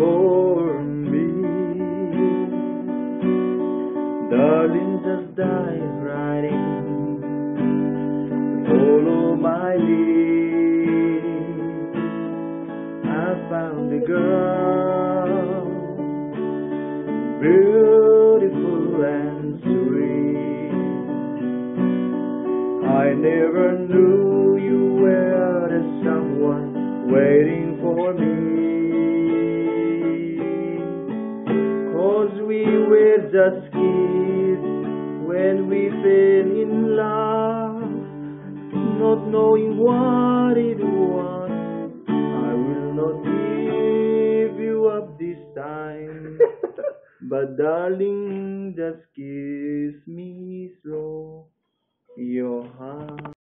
for me. Darling, just dive right in, follow my lead. I found a girl, beautiful and sweet. I never knew you were the someone waiting for me. 'Cause we were just kids when we fell in love, not knowing what it was. I will not give you up this time, but darling, just kiss me slow. Your heart